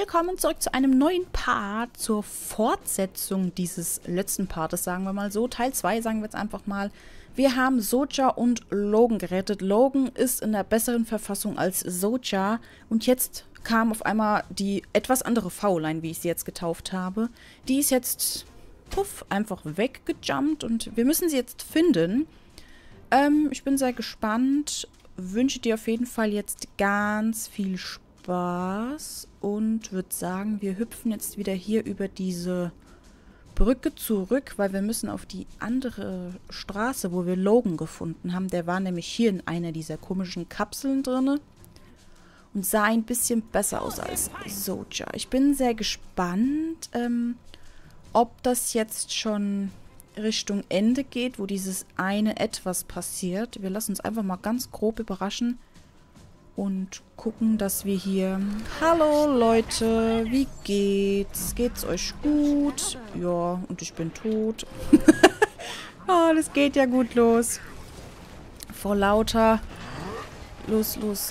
willkommen zurück zu einem neuen Part, zur Fortsetzung dieses letzten Partes, sagen wir mal so. Teil 2, sagen wir jetzt einfach mal. Wir haben Soja und Logan gerettet. Logan ist in der besseren Verfassung als Soja. Und jetzt kam auf einmal die etwas andere V-Line, wie ich sie jetzt getauft habe. Die ist jetzt, puff, einfach weggejumpt und wir müssen sie jetzt finden. Ich bin sehr gespannt. Wünsche dir auf jeden Fall jetzt ganz viel Spaß und würde sagen, wir hüpfen jetzt wieder hier über diese Brücke zurück, weil wir müssen auf die andere Straße, wo wir Logan gefunden haben. Der war nämlich hier in einer dieser komischen Kapseln drin und sah ein bisschen besser aus als Soja. Ich bin sehr gespannt, ob das jetzt schon Richtung Ende geht, wo dieses eine Etwas passiert. Wir lassen uns einfach mal ganz grob überraschen und gucken, dass wir hier... Hallo Leute, wie geht's? Geht's euch gut? Ja, und ich bin tot. Oh, das geht ja gut los. Vor lauter... Los, los.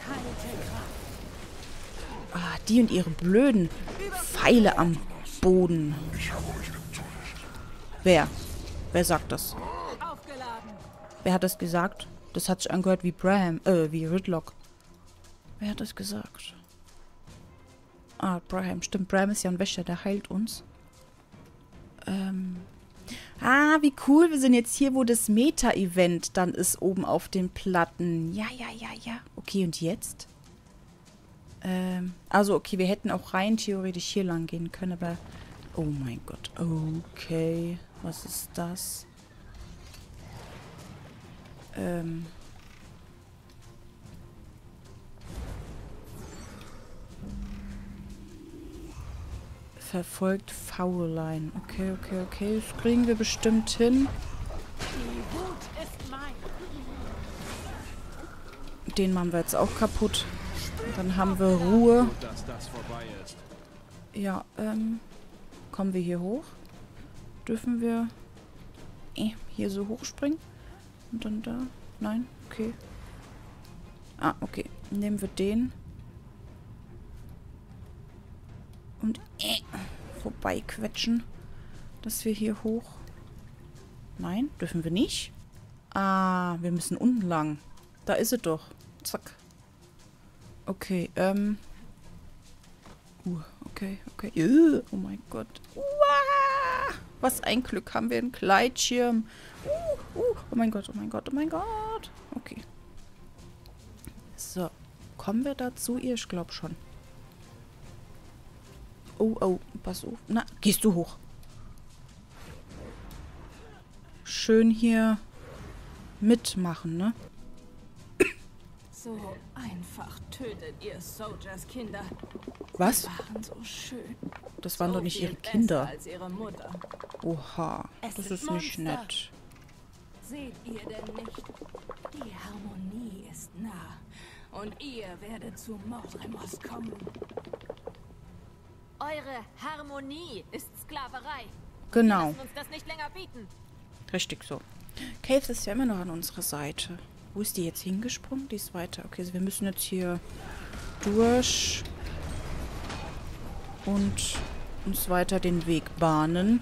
Ah, die und ihre blöden Pfeile am Boden. Wer? Wer sagt das? Wer hat das gesagt? Das hat sich angehört wie wie Ridlock. Wer hat das gesagt? Ah, Braham. Stimmt, Braham ist ja ein Wächter, der heilt uns. Ah, wie cool. Wir sind jetzt hier, wo das Meta-Event dann ist, oben auf den Platten. Ja, ja, ja, ja. Okay, und jetzt? Also, okay, wir hätten auch rein theoretisch hier lang gehen können, aber... Oh mein Gott. Okay. Was ist das? Verfolgt V-Line. Okay, okay, okay. Das kriegen wir bestimmt hin. Den machen wir jetzt auch kaputt. Dann haben wir Ruhe. Ja, kommen wir hier hoch? Dürfen wir hier so hochspringen? Und dann da? Nein? Okay. Ah, okay. Nehmen wir den. Und vorbeiquetschen. Dass wir hier hoch... Nein, dürfen wir nicht? Ah, wir müssen unten lang. Da ist sie doch. Zack. Okay, okay, okay. Oh mein Gott. Uah! Was ein Glück, haben wir einen Gleitschirm. Oh mein Gott, oh mein Gott, oh mein Gott. Okay. So, kommen wir dazu? Ich glaube schon. Oh, oh, pass auf. Na, gehst du hoch. Schön hier mitmachen, ne? So einfach tötet ihr Sojas Kinder. Was? Die waren so schön. Das waren so doch nicht ihre viel Kinder. besser als ihre Mutter. Oha, Es das sind ist nicht Monster. nett. Seht ihr denn nicht? Die Harmonie ist nah. Und ihr werdet zu Mordremos kommen. Eure Harmonie ist Sklaverei. Genau, Wir lassen uns das nicht länger bieten. richtig so. Cave ist ja immer noch an unserer Seite. Wo ist die jetzt hingesprungen? Die ist weiter. Okay, also wir müssen jetzt hier durch und uns weiter den Weg bahnen.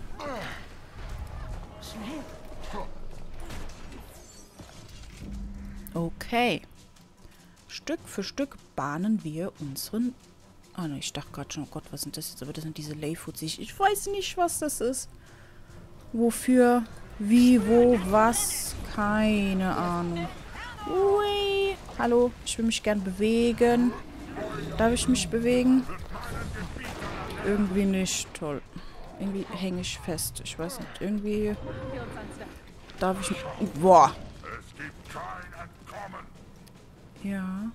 Okay. Stück für Stück bahnen wir unseren... Ah ne, ich dachte gerade schon, oh Gott, was sind das jetzt? Aber das sind diese Layfoots. Ich weiß nicht, was das ist. Wofür, wie, wo, was. Keine Ahnung. Ui. Hallo, ich will mich gern bewegen. Darf ich mich bewegen? Irgendwie nicht. Toll. Irgendwie hänge ich fest. Ich weiß nicht. Irgendwie darf ich nicht. Boah. Es gibt kein Entkommen. Ja.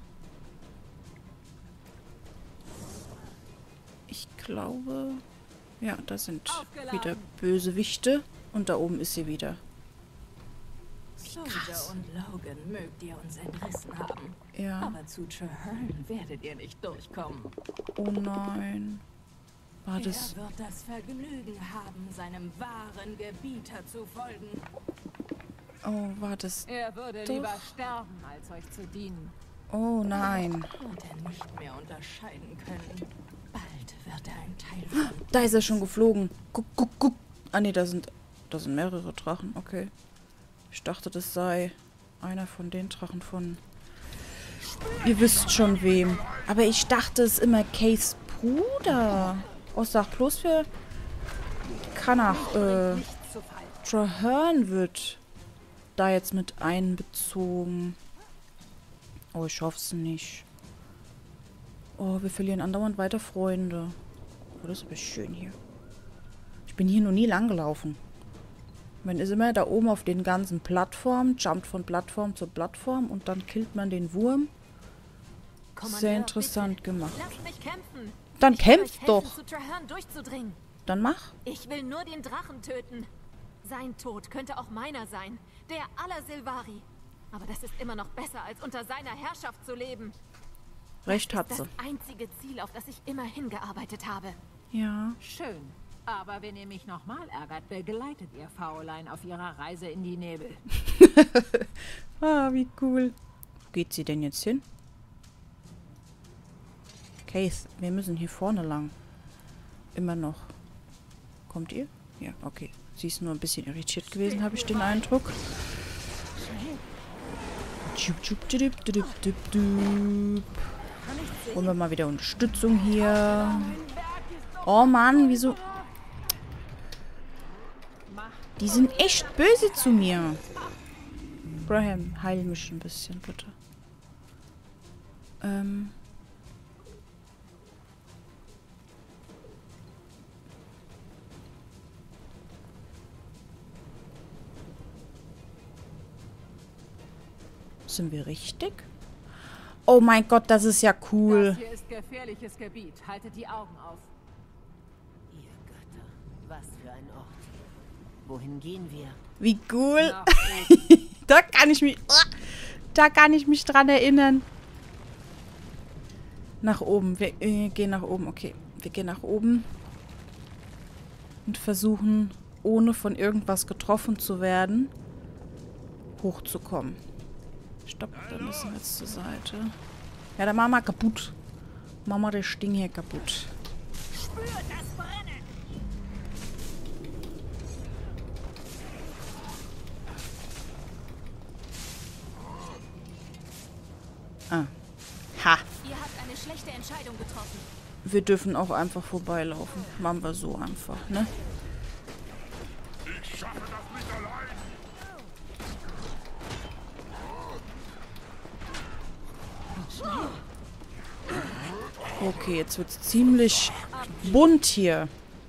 Ich glaube... Ja, da sind wieder Bösewichte. Und da oben ist sie wieder. Soja und Logan mögt ihr uns entrissen haben. Ja. Aber zu Traherne werdet ihr nicht durchkommen. Oh nein. War Er das... wird das Vergnügen haben, seinem wahren Gebieter zu folgen. Oh, war das... Er würde Doch. lieber sterben, als euch zu dienen. Oh nein. Wird er nicht mehr unterscheiden können. Bald wird er ein Teil von Da ist er schon geflogen. Guck, guck, guck. Ah, nee, da sind mehrere Drachen. Okay. Ich dachte, das sei einer von den Drachen von... Ihr wisst schon wem. Aber ich dachte, es ist immer Kays Bruder. Oh, sag bloß für... Kanach, Traherne wird da jetzt mit einbezogen. Oh, ich hoffe es nicht. Oh, wir verlieren andauernd weiter Freunde. Oh, das ist aber schön hier. Ich bin hier noch nie lang gelaufen. Man ist immer da oben auf den ganzen Plattformen, jumpt von Plattform zu Plattform und dann killt man den Wurm. Sehr interessant gemacht. Lasst mich kämpfen. Dann Ich will kämpf euch helfen, doch. zu Traherne durchzudringen. Dann mach. Ich will nur den Drachen töten. Sein Tod könnte auch meiner sein. Der aller Silvari. Aber das ist immer noch besser, als unter seiner Herrschaft zu leben. Recht hat Das sie. ist das einzige Ziel, auf das ich immer hingearbeitet habe. Ja. Schön. Aber wenn ihr mich nochmal ärgert, begleitet ihr Faulein auf ihrer Reise in die Nebel. Ah, wie cool. Wo geht sie denn jetzt hin? Keith, wir müssen hier vorne lang. Immer noch. Kommt ihr? Ja, okay. Sie ist nur ein bisschen irritiert gewesen, habe ich den Eindruck. Holen wir mal wieder Unterstützung hier. Oh Mann, wieso? Die sind echt böse zu mir. Braham, heil mich ein bisschen, bitte. Sind wir richtig? Oh mein Gott, das ist ja cool. Das hier ist gefährliches Gebiet. Haltet die Augen auf. Ihr Götter, was für ein Ort. Wohin gehen wir? Wie cool. Nach oben. Da kann ich mich dran erinnern. Nach oben. Wir gehen nach oben. Okay. Wir gehen nach oben. Und versuchen, ohne von irgendwas getroffen zu werden, hochzukommen. Stopp, dann müssen wir jetzt zur Seite. Ja, dann machen wir kaputt. Machen wir das Ding hier kaputt. Spür das Brennen! Ah. Ha. Ihr habt eine schlechte Entscheidung getroffen. Wir dürfen auch einfach vorbeilaufen. Machen wir so einfach, ne? Ich schaffe das nicht allein. Okay, jetzt wird's ziemlich bunt hier.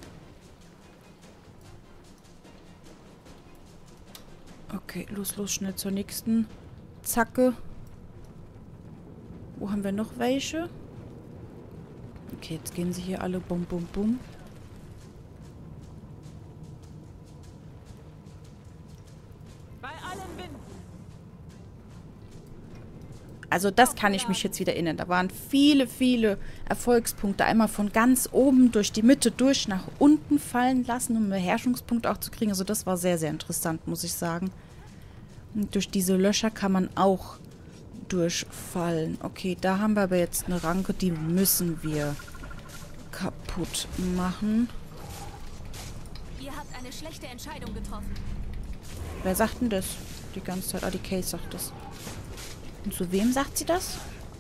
Okay, los, schnell zur nächsten Zacke. Wo haben wir noch welche? Okay, jetzt gehen sie hier alle bum, bum, bum. Bei allen Winden. Also das kann ich mich jetzt wieder erinnern. Da waren viele, viele Erfolgspunkte. Einmal von ganz oben durch die Mitte durch nach unten fallen lassen, um Beherrschungspunkte auch zu kriegen. Also das war sehr, sehr interessant, muss ich sagen. Und durch diese Löcher kann man auch durchfallen. Okay, da haben wir aber jetzt eine Ranke, die müssen wir kaputt machen. Ihr habt eine schlechte Entscheidung getroffen. Wer sagt denn das die ganze Zeit? Ah, die Case sagt das. Und zu wem sagt sie das?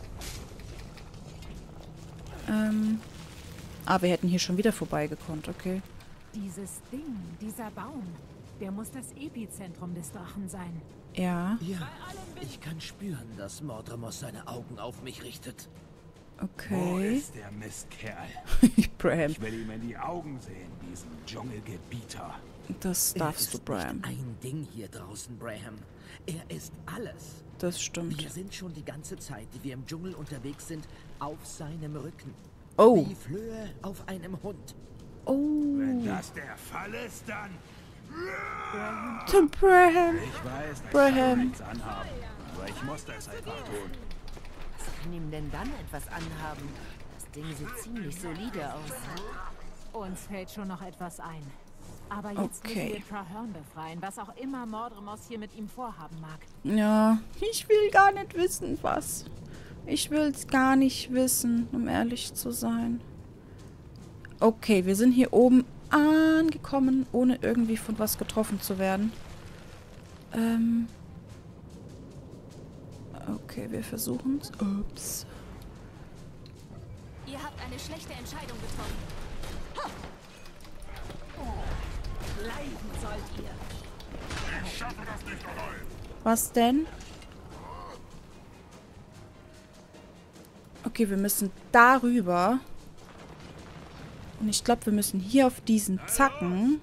Ah, wir hätten hier schon wieder vorbeigekonnt, okay. Dieses Ding, dieser Baum, der muss das Epizentrum des Drachen sein. Ja, Ja, ich kann spüren, dass Mordremos seine Augen auf mich richtet. Wo okay. ist der Mistkerl? Braham, Ich will ihm in die Augen sehen, diesen Dschungelgebieter. das darfst du, Er ist Braham. nicht ein Ding hier draußen, Braham. Er ist alles. Das stimmt. Wir sind schon die ganze Zeit, die wir im Dschungel unterwegs sind, auf seinem Rücken. Oh, Wie Flöhe auf einem Hund. oh. Wenn das der Fall ist, dann... Zum Braham. Ich weiß, ich Braham. kann nichts anhaben, aber ich musste es einfach tun. Was kann ihm denn dann etwas anhaben? Das Ding sieht ziemlich solide aus. Uns fällt schon noch etwas ein. Aber jetzt Okay. müssen wir Traherne befreien, was auch immer Mordremos hier mit ihm vorhaben mag. Ja, ich will gar nicht wissen, was. Ich will es gar nicht wissen, um ehrlich zu sein. Okay, wir sind hier oben angekommen, ohne irgendwie von was getroffen zu werden. Okay, wir versuchen es. Ups. Ihr habt eine schlechte Entscheidung getroffen. Bleiben sollt ihr. Ich schaffe das nicht allein. Was denn? Okay, wir müssen darüber. Und ich glaube, wir müssen hier auf diesen Zacken.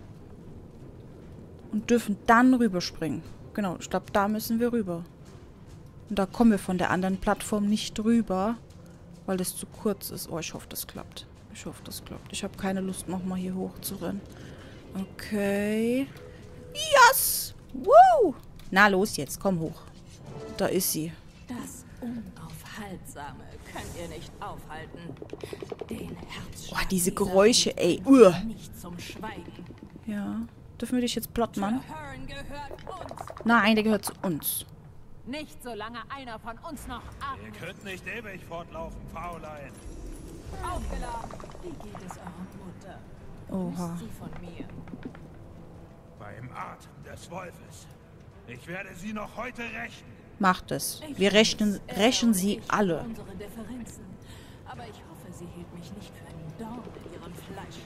Und dürfen dann rüberspringen. Genau, ich glaube, da müssen wir rüber. Und da kommen wir von der anderen Plattform nicht rüber. Weil das zu kurz ist. Oh, ich hoffe, das klappt. Ich hoffe, das klappt. Ich habe keine Lust, nochmal hier hoch zu rennen. Okay. Yes! Woo! Na los jetzt, komm hoch. Da ist sie. Das Unaufhaltsame könnt ihr nicht aufhalten. Den Herzschlag Boah, diese dieser Geräusche, Welt ey. bringt nicht zum Schweigen. Ja. Dürfen wir dich jetzt platt machen? Ahern gehört uns. Nein, der gehört zu uns. Nicht solange einer von uns noch atmet. Ihr könnt nicht ewig fortlaufen, Faulein. Aufgeladen. Wie geht es eurer Mutter? Oha. Wisst sie von mir? Beim Atem des Wolfes. Ich werde sie noch heute rächen. Macht es. Ich Wir weiß, rächen und sie ich alle. unsere Differenzen. Aber ich hoffe, sie hielt mich nicht für einen Dorn in ihrem Fleisch.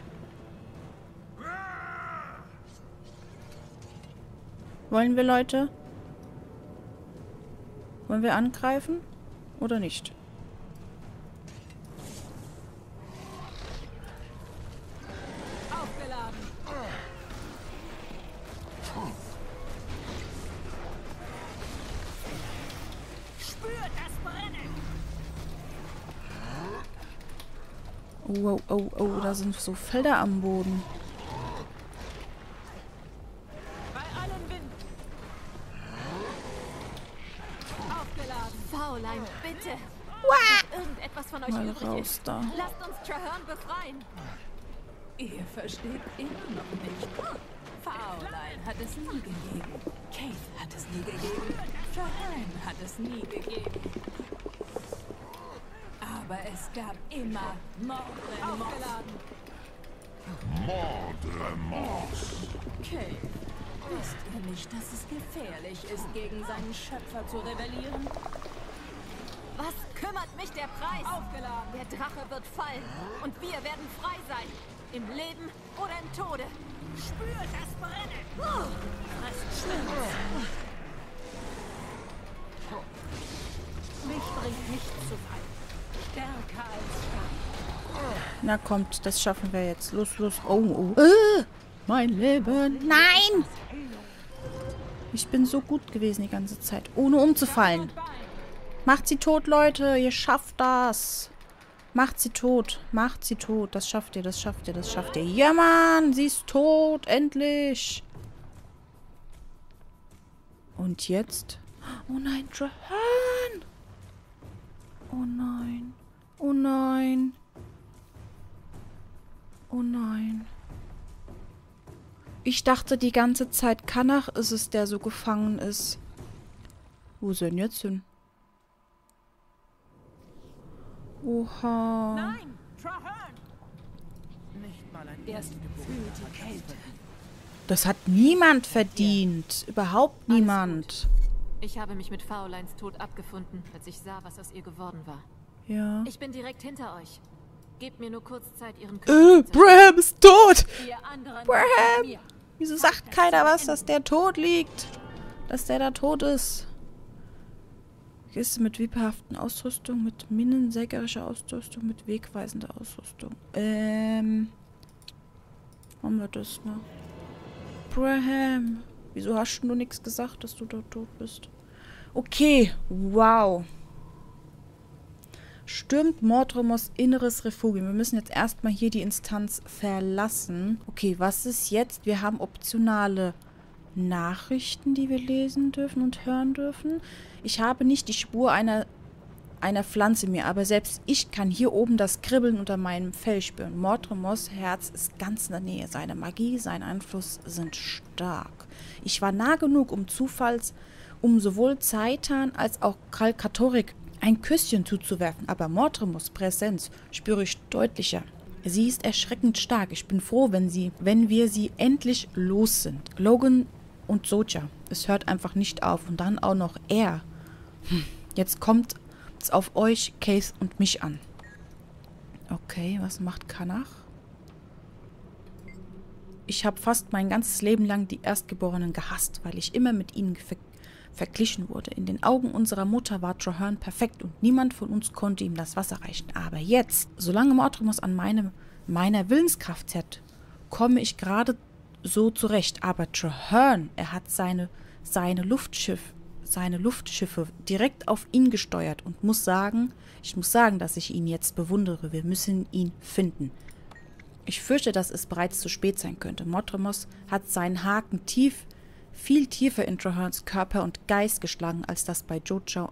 Wollen wir, Leute? Wollen wir angreifen? Oder nicht? Aufgeladen. Spürt das Brennen! Oh, oh, oh, oh, da sind so Felder am Boden. Bei allem Wind! Aufgeladen. Faulein, bitte. Wenn irgendetwas von euch Mal übrig raus ist, da. lasst uns Traherne befreien. Ihr versteht immer noch nicht. Faulein hat es nie gegeben. Kate hat es nie gegeben. Traherne hat es nie gegeben. Aber es gab immer Mordremors. Aufgeladen. Mordremors. Kate, wisst ihr nicht, dass es gefährlich ist, gegen seinen Schöpfer zu rebellieren? Was kümmert mich der Preis? Aufgeladen. Der Drache wird fallen und wir werden frei sein. Im Leben oder im Tode. Spürt das Brennen! Mich bringt nichts zu Fall. Stärker als stark. Na kommt, das schaffen wir jetzt. Los, los. Oh, oh. Mein Leben. Nein! Ich bin so gut gewesen die ganze Zeit, ohne umzufallen. Macht sie tot, Leute. Ihr schafft das. Macht sie tot. Macht sie tot. Das schafft ihr, das schafft ihr, das schafft ihr. Ja, Mann. Sie ist tot. Endlich. Und jetzt? Oh nein, Traherne. Oh nein. Oh nein. Oh nein. Ich dachte die ganze Zeit, Kanach ist es, der so gefangen ist. Wo ist er denn jetzt hin? Oha. Nein! Traherne! Nicht mal ein Fühlt die Kälte. Das hat niemand verdient. Überhaupt niemand. Ich habe mich mit Fauleins Tod abgefunden, als ich sah, was aus ihr geworden war. Ja. Ich bin direkt hinter euch. Gebt mir nur kurz Zeit, ihren Körper zu Braham ist tot. Ihr anderen Braham! mit mir. Wieso sagt keiner was, dass der tot liegt? Dass der da tot ist. Kiste mit wiebehaften Ausrüstung, mit minensägerischer Ausrüstung, mit wegweisender Ausrüstung. Haben wir das noch? Braham, wieso hast du nichts gesagt, dass du dort tot bist? Okay, wow. Stürmt Mordremors inneres Refugium. Wir müssen jetzt erstmal hier die Instanz verlassen. Okay, was ist jetzt? Wir haben optionale Nachrichten, die wir lesen dürfen und hören dürfen. Ich habe nicht die Spur einer Pflanze mehr, aber selbst ich kann hier oben das Kribbeln unter meinem Fell spüren. Mordremors Herz ist ganz in der Nähe. Seine Magie, sein Einfluss sind stark. Ich war nah genug, um sowohl Zaitan als auch Kalkatorik ein Küsschen zuzuwerfen, aber Mordremors Präsenz spüre ich deutlicher. Sie ist erschreckend stark. Ich bin froh, wenn wir sie endlich los sind. Logan und Soja. Es hört einfach nicht auf. Und dann auch noch er. Jetzt kommt es auf euch, Keith und mich an. Okay, was macht Kanach? Ich habe fast mein ganzes Leben lang die Erstgeborenen gehasst, weil ich immer mit ihnen verglichen wurde. In den Augen unserer Mutter war Trahearne perfekt und niemand von uns konnte ihm das Wasser reichen. Aber jetzt, solange Mortimer an meiner Willenskraft hat, komme ich gerade so zurecht. Aber Trahearne, er hat seine Luftschiffe direkt auf ihn gesteuert und ich muss sagen, dass ich ihn jetzt bewundere. Wir müssen ihn finden. Ich fürchte, dass es bereits zu spät sein könnte. Mortimer hat seinen Haken viel tiefer in Trahearnes Körper und Geist geschlagen, als das bei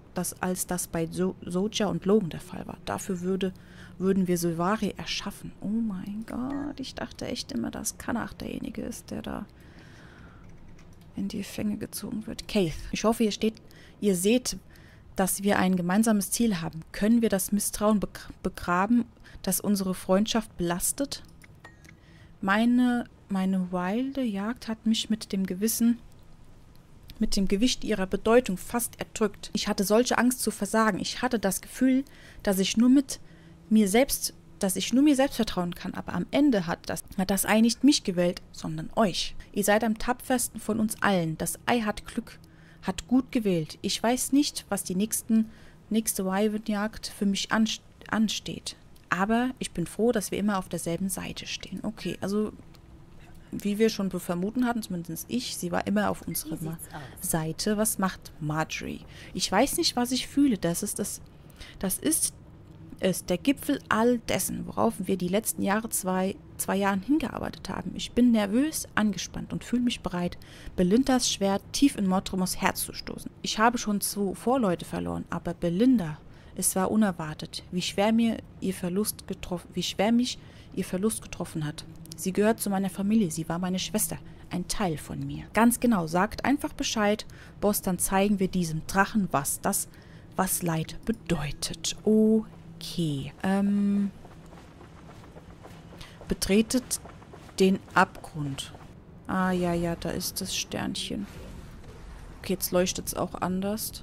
Soja und Logan der Fall war. Dafür würden wir Sylvari erschaffen. Oh mein Gott, ich dachte echt immer, dass Kanach derjenige ist, der da in die Fänge gezogen wird. Keith, ich hoffe, ihr seht, dass wir ein gemeinsames Ziel haben. Können wir das Misstrauen begraben, das unsere Freundschaft belastet? Meine wilde Jagd hat mich mit dem Gewicht ihrer Bedeutung fast erdrückt. Ich hatte solche Angst zu versagen. Ich hatte das Gefühl, dass ich nur mir selbst vertrauen kann. Aber am Ende hat das Ei nicht mich gewählt, sondern euch. Ihr seid am tapfersten von uns allen. Das Ei hat gut gewählt. Ich weiß nicht, was die nächste Wyvern-Jagd für mich ansteht. Aber ich bin froh, dass wir immer auf derselben Seite stehen. Okay, also wie wir schon vermuten hatten, zumindest ich, sie war immer auf unserer Seite. Was macht Marjorie? Ich weiß nicht, was ich fühle. Das ist der Gipfel all dessen, worauf wir die letzten zwei Jahren hingearbeitet haben. Ich bin nervös, angespannt und fühle mich bereit, Belindas Schwert tief in Mortimers Herz zu stoßen. Ich habe schon 2 Vorleute verloren, aber Belinda, es war unerwartet, wie schwer mich ihr Verlust getroffen hat. Sie gehört zu meiner Familie, sie war meine Schwester, ein Teil von mir. Ganz genau, sagt einfach Bescheid, Boss, dann zeigen wir diesem Drachen, was Leid bedeutet. Okay. Betretet den Abgrund. Ah, ja, da ist das Sternchen. Okay, jetzt leuchtet es auch anders.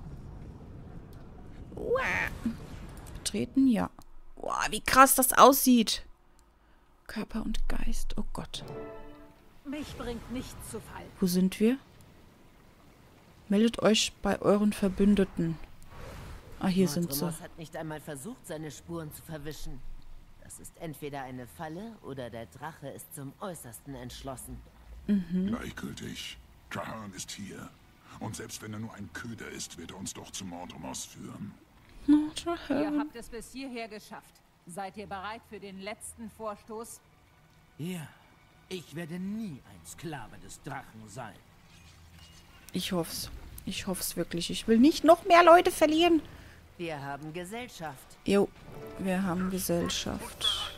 Betreten, ja. Wow, wie krass das aussieht. Körper und Geist. Oh Gott. Mich bringt nichts zu Fall. Wo sind wir? Meldet euch bei euren Verbündeten. Ah, hier sind sie. Mortimer hat nicht einmal versucht, seine Spuren zu verwischen. Das ist entweder eine Falle oder der Drache ist zum Äußersten entschlossen. Gleichgültig. Trahearne ist hier. Und selbst wenn er nur ein Köder ist, wird er uns doch zu Mortimers führen. Ihr habt es bis hierher geschafft. Seid ihr bereit für den letzten Vorstoß? Ja, ich werde nie ein Sklave des Drachen sein. Ich hoff's. Ich hoff's wirklich. Ich will nicht noch mehr Leute verlieren. Wir haben Gesellschaft. Jo, wir haben Gesellschaft.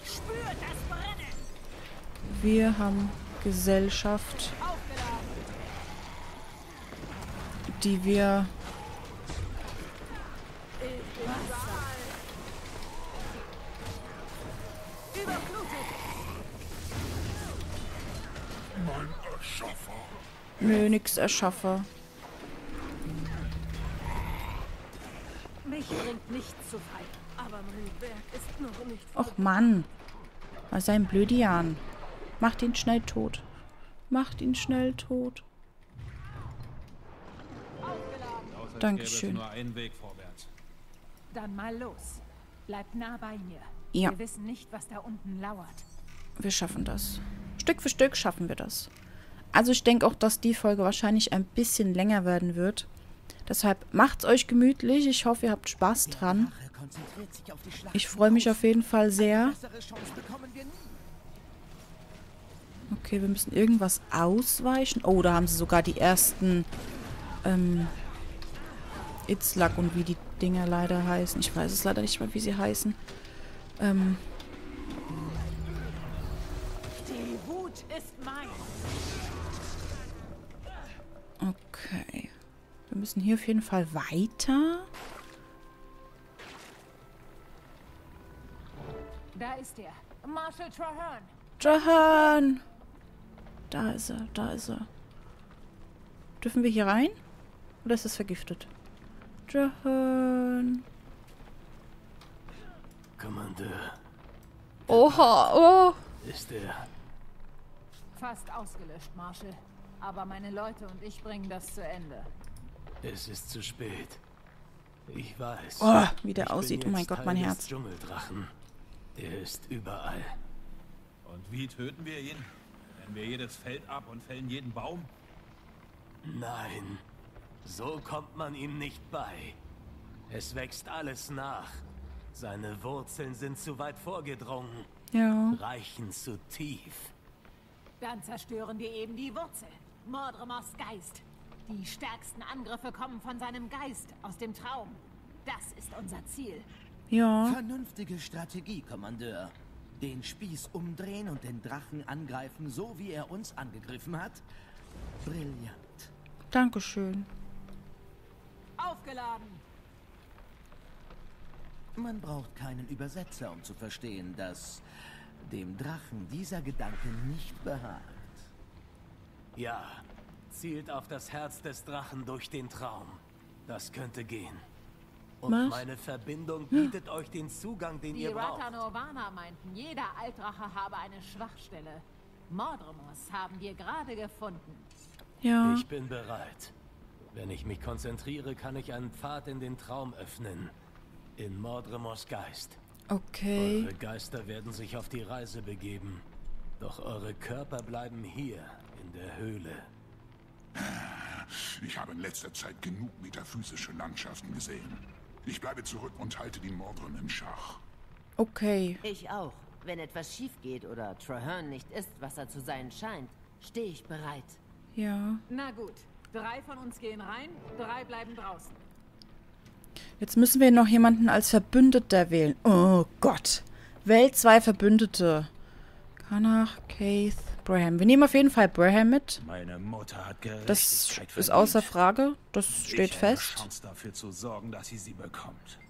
Wir haben Gesellschaft, die wir... Mein Erschaffer. Nö, nix Erschaffer. Mich bringt nichts zu Fall. Aber mein Werk ist noch nicht Och Mann. Was ist ein Blödian. Macht ihn schnell tot. Macht ihn schnell tot. Dankeschön. Nur einen Weg vorwärts. Dann mal los. Bleibt nah bei mir. Ja. Wir wissen nicht, was da unten lauert. Wir schaffen das. Stück für Stück schaffen wir das. Also ich denke auch, dass die Folge wahrscheinlich ein bisschen länger werden wird. Deshalb macht's euch gemütlich. Ich hoffe, ihr habt Spaß dran. Ich freue mich auf jeden Fall sehr. Okay, wir müssen irgendwas ausweichen. Oh, da haben sie sogar die ersten Itzlak und wie die Dinger leider heißen. Ich weiß es leider nicht mal, wie sie heißen. Die Wut ist mein. Okay. Wir müssen hier auf jeden Fall weiter. Da ist er. Marshal Traherne. Traherne! Da ist er, da ist er. Dürfen wir hier rein? Oder ist es vergiftet? Traherne. Kommandeur, Oha, oh. ist er. Fast ausgelöscht, Marshal. Aber meine Leute und ich bringen das zu Ende. Es ist zu spät. Ich weiß. Oh, wie der Ich aussieht. bin Oh mein jetzt Gott, Teil mein des Herz. Dschungeldrachen. Er ist überall. Und wie töten wir ihn? Rennen wir jedes Feld ab und fällen jeden Baum? Nein, so kommt man ihm nicht bei. Es wächst alles nach. Seine Wurzeln sind zu weit vorgedrungen, Ja. reichen zu tief. Dann zerstören wir eben die Wurzel. Mordremors Geist. Die stärksten Angriffe kommen von seinem Geist, aus dem Traum. Das ist unser Ziel. Ja. Vernünftige Strategie, Kommandeur. Den Spieß umdrehen und den Drachen angreifen, so wie er uns angegriffen hat. Brillant. Dankeschön. Aufgeladen. Man braucht keinen Übersetzer, um zu verstehen, dass dem Drachen dieser Gedanke nicht behagt. Ja, zielt auf das Herz des Drachen durch den Traum. Das könnte gehen. Und Was? meine Verbindung bietet euch den Zugang, den Die ihr braucht. Ratanovana meinten, jeder Altdrache habe eine Schwachstelle. Mordremos haben wir gerade gefunden. Ja. Ich bin bereit. Wenn ich mich konzentriere, kann ich einen Pfad in den Traum öffnen. In Mordremos Geist. Okay. Eure Geister werden sich auf die Reise begeben. Doch eure Körper bleiben hier, in der Höhle. Ich habe in letzter Zeit genug metaphysische Landschaften gesehen. Ich bleibe zurück und halte die Mordren im Schach. Okay. Ich auch. Wenn etwas schief geht oder Traherne nicht ist, was er zu sein scheint, stehe ich bereit. Ja. Na gut, 3 von uns gehen rein, 3 bleiben draußen. Jetzt müssen wir noch jemanden als Verbündeter wählen. Oh Gott. Wählt 2 Verbündete. Kanach, Keith, Braham. Wir nehmen auf jeden Fall Braham mit. Meine Mutter hat Gerechtigkeit Das verdient. ist außer Frage. Das steht Ich habe fest. Chance dafür zu sorgen, dass sie bekommt.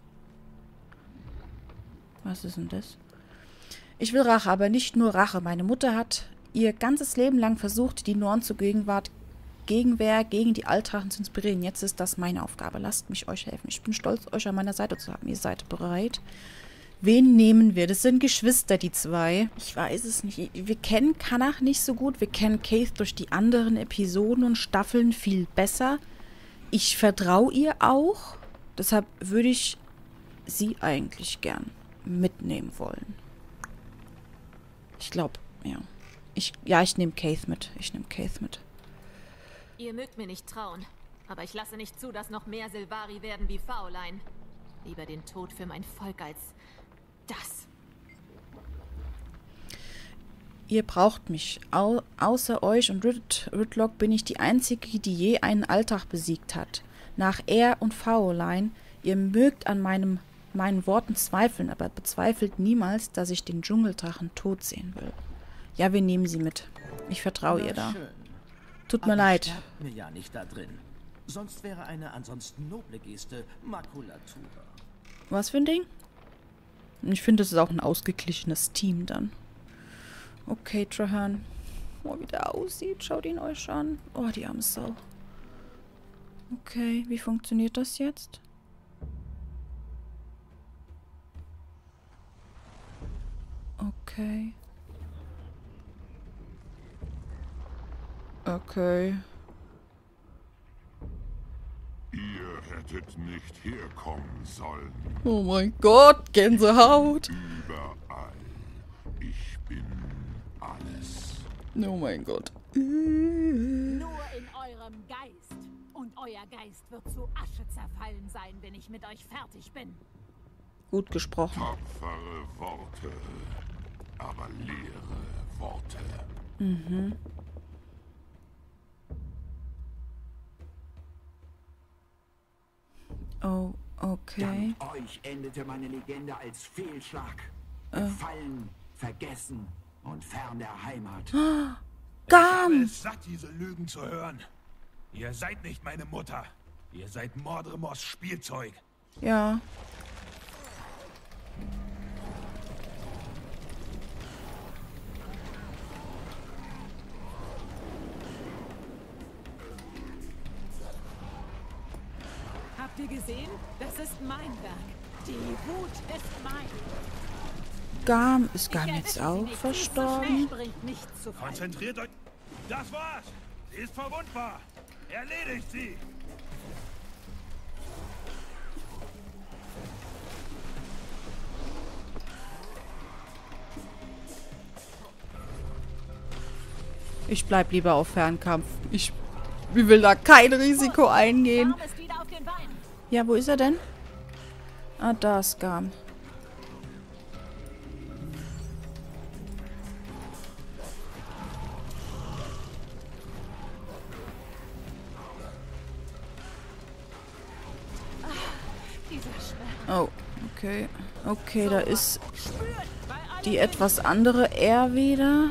Was ist denn das? Ich will Rache, aber nicht nur Rache. Meine Mutter hat ihr ganzes Leben lang versucht, die Norn zur Gegenwehr gegen die Altdrachen zu inspirieren. Jetzt ist das meine Aufgabe. Lasst mich euch helfen. Ich bin stolz, euch an meiner Seite zu haben. Ihr seid bereit. Wen nehmen wir? Das sind Geschwister, die 2. Ich weiß es nicht. Wir kennen Kanach nicht so gut. Wir kennen Keith durch die anderen Episoden und Staffeln viel besser. Ich vertraue ihr auch. Deshalb würde ich sie eigentlich gern mitnehmen wollen. Ich glaube, ja. Ich nehme Keith mit. Ihr mögt mir nicht trauen, aber ich lasse nicht zu, dass noch mehr Silvari werden wie Faulein. Lieber den Tod für mein Volk als das. Ihr braucht mich. Außer euch und Rytlock bin ich die Einzige, die je einen Alltag besiegt hat. Nach er und Faulein. Ihr mögt an meinen Worten zweifeln, aber bezweifelt niemals, dass ich den Dschungeldrachen tot sehen will. Ja, wir nehmen sie mit. Ich vertraue ihr da. Schön. Tut mir Aber leid. sterbt mir ja nicht da drin. Sonst wäre eine ansonsten noble Geste Makulatur. Was für ein Ding? Ich finde, das ist auch ein ausgeglichenes Team dann. Okay, Traherne. Oh, wie der aussieht. Schaut ihn euch an. Oh, die arme Sau. Okay, wie funktioniert das jetzt? Okay. Okay. Ihr hättet nicht herkommen sollen. Oh mein Gott, Gänsehaut. Überall. Ich bin alles. Oh mein Gott. Nur in eurem Geist. Und euer Geist wird zu Asche zerfallen sein, wenn ich mit euch fertig bin. Gut gesprochen. Tapfere Worte, aber leere Worte. Mhm. Oh, okay. Dank euch endete meine Legende als Fehlschlag. Gefallen, vergessen und fern der Heimat. Ich habe Garm! es satt, diese Lügen zu hören. Ihr seid nicht meine Mutter. Ihr seid Mordremors Spielzeug. Ja. Habt ihr gesehen? Das ist mein Werk. Die Wut ist mein. Garm. Ist Garm jetzt auch verstorben? Konzentriert euch. Das war's. Sie ist verwundbar. Erledigt sie. Ich bleib lieber auf Fernkampf. Ich will da kein Risiko eingehen. Ja, wo ist er denn? Ah, da ist Garm. Oh, okay. Okay, da ist die etwas andere R wieder.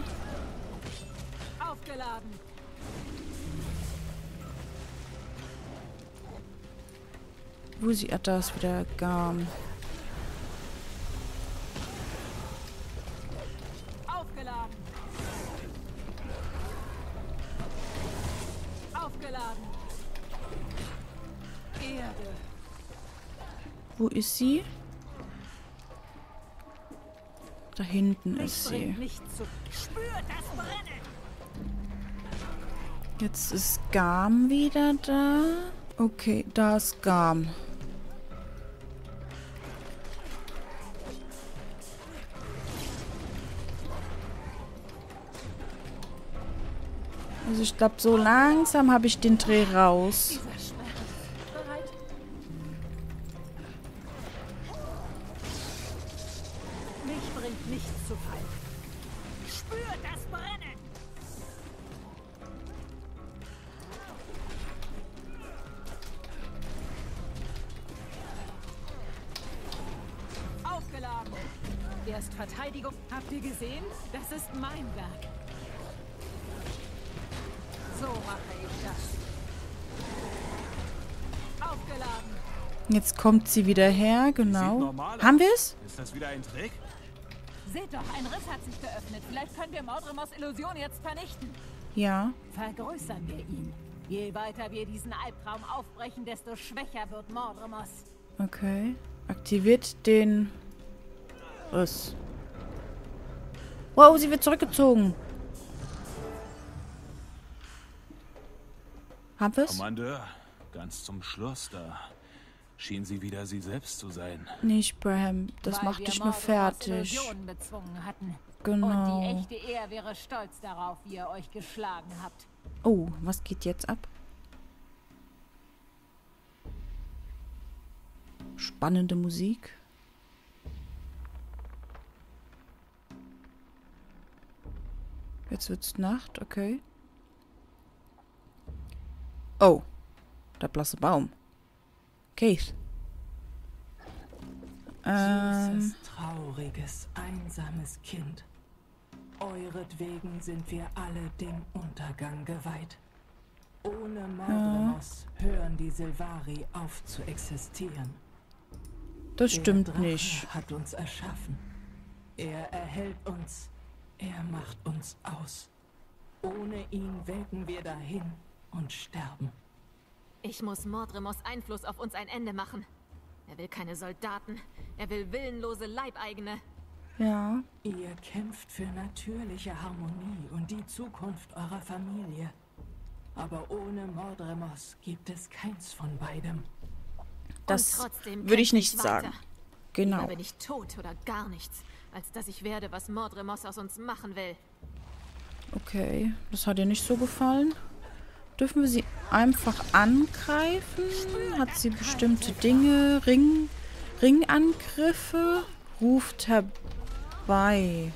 Wo sie... Ah, da ist wieder Garm. Aufgeladen. Aufgeladen. Erde. Wo ist sie? Da hinten ist sie. Jetzt ist Garm wieder da. Okay, da ist Garm. Also ich glaube, so langsam habe ich den Dreh raus. Mich bringt nichts zu Fall. Spür das Brennen! Aufgeladen. Erst Verteidigung. Habt ihr gesehen? Das ist mein Werk. So mache ich das. Aufgeladen. Jetzt kommt sie wieder her, genau. Haben wir es? Ist das wieder ein Trick? Seht doch, ein Riss hat sich geöffnet. Vielleicht können wir Mordremos Illusion jetzt vernichten. Ja. Vergrößern wir ihn. Je weiter wir diesen Albtraum aufbrechen, desto schwächer wird Mordremos. Okay. Aktiviert den Riss. Wow, sie wird zurückgezogen. Haben wir es? Kommandeur, ganz zum Schluss, da schien sie wieder sie selbst zu sein. Nicht, Braham. Das macht dich nur fertig. Hatten. Genau. Und die echte Ehr wäre stolz darauf, wie ihr euch geschlagen habt. Oh, was geht jetzt ab? Spannende Musik. Jetzt wird's Nacht, okay. Oh, der blasse Baum. Keith. Süßes, trauriges, einsames Kind. Euretwegen sind wir alle dem Untergang geweiht. Ohne Mordremos hören die Silvari auf zu existieren. Das stimmt Der Drache nicht. Hat uns erschaffen. Er erhält uns. Er macht uns aus. Ohne ihn welken wir dahin und sterben. Ich muss Mordremos Einfluss auf uns ein Ende machen. Er will keine Soldaten. Er will willenlose Leibeigene. Ja. Ihr kämpft für natürliche Harmonie und die Zukunft eurer Familie. Aber ohne Mordremos gibt es keins von beidem. Das würde ich nicht sagen. Genau. Lieber bin ich tot oder gar nichts, als dass ich werde, was Mordremos aus uns machen will. Okay, das hat ihr nicht so gefallen. Dürfen wir sie einfach angreifen? Hat sie bestimmte Dinge? Ringangriffe? Ruft herbei.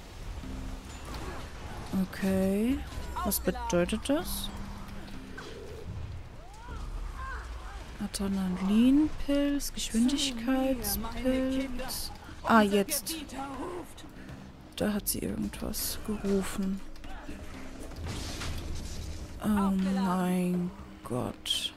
Okay. Was bedeutet das? Adrenalinpilz, Geschwindigkeitspilz. Ah, jetzt. Da hat sie irgendwas gerufen. Oh mein Gott.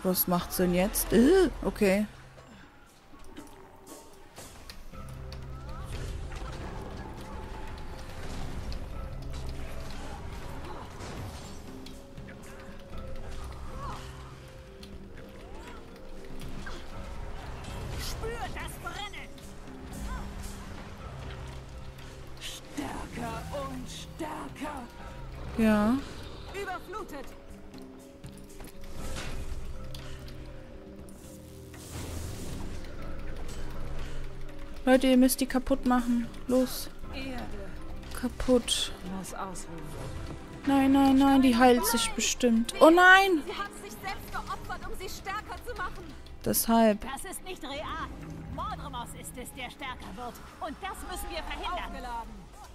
Was macht's denn jetzt? Okay. Spür das Brennen! Stärker und stärker! Ja. Überflutet! Leute, ihr müsst die kaputt machen. Los. Erde. Kaputt. Muss ausruhen. Nein, nein, nein, die heilt sich bestimmt. Oh nein! Sie haben sich selbst geopfert, um sie stärker zu machen. Deshalb. Das ist nicht real. Mordremos ist es, der stärker wird. Und das müssen wir verhindern. Aufgeladen.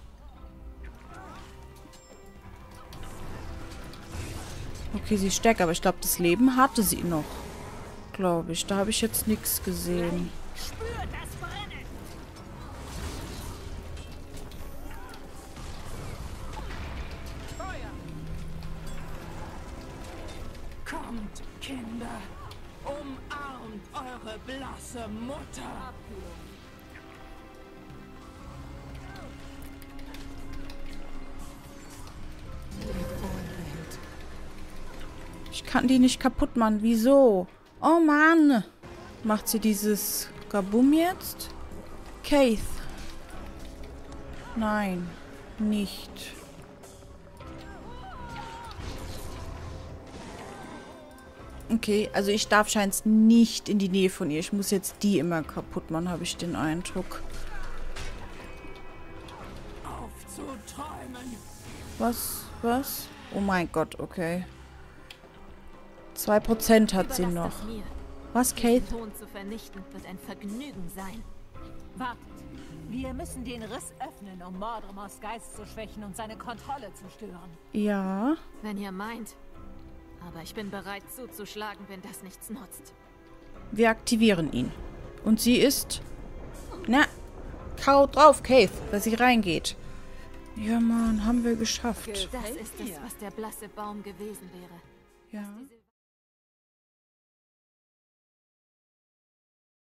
Okay, sie ist stärker, aber ich glaube, das Leben hatte sie noch. Glaube ich. Da habe ich jetzt nichts gesehen. Spür das Brennen! Feuer! Kommt, Kinder! Umarmt eure blasse Mutter! Ich kann die nicht kaputt machen. Wieso? Oh Mann! Macht sie dieses Gabum jetzt? Keith. Nein. Nicht. Okay, also ich darf scheinbar nicht in die Nähe von ihr. Ich muss jetzt die immer kaputt machen, habe ich den Eindruck. Aufzuträumen! Was? Was? Oh mein Gott, okay. 2% hat sie noch. Das mir. Was, Keith? Diesen Ton zu vernichten wird ein Vergnügen sein. Wartet! Wir müssen den Riss öffnen, um Mordremos Geist zu schwächen und seine Kontrolle zu stören. Ja. Wenn ihr meint. Aber ich bin bereit zuzuschlagen, wenn das nichts nutzt. Wir aktivieren ihn. Und sie ist... Na, kau drauf, Keith, dass sie reingeht. Ja, Mann, haben wir geschafft. Das ist es, was der blasse Baum gewesen wäre. Ja.